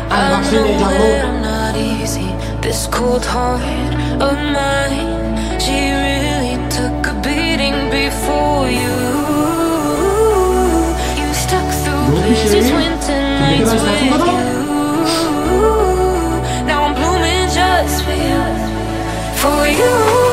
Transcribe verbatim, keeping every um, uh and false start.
I know that I'm not easy. This cold heart of mine, she really took a beating before you. You stuck through blizzards, winter nights with you. Now I'm blooming just for you, for you.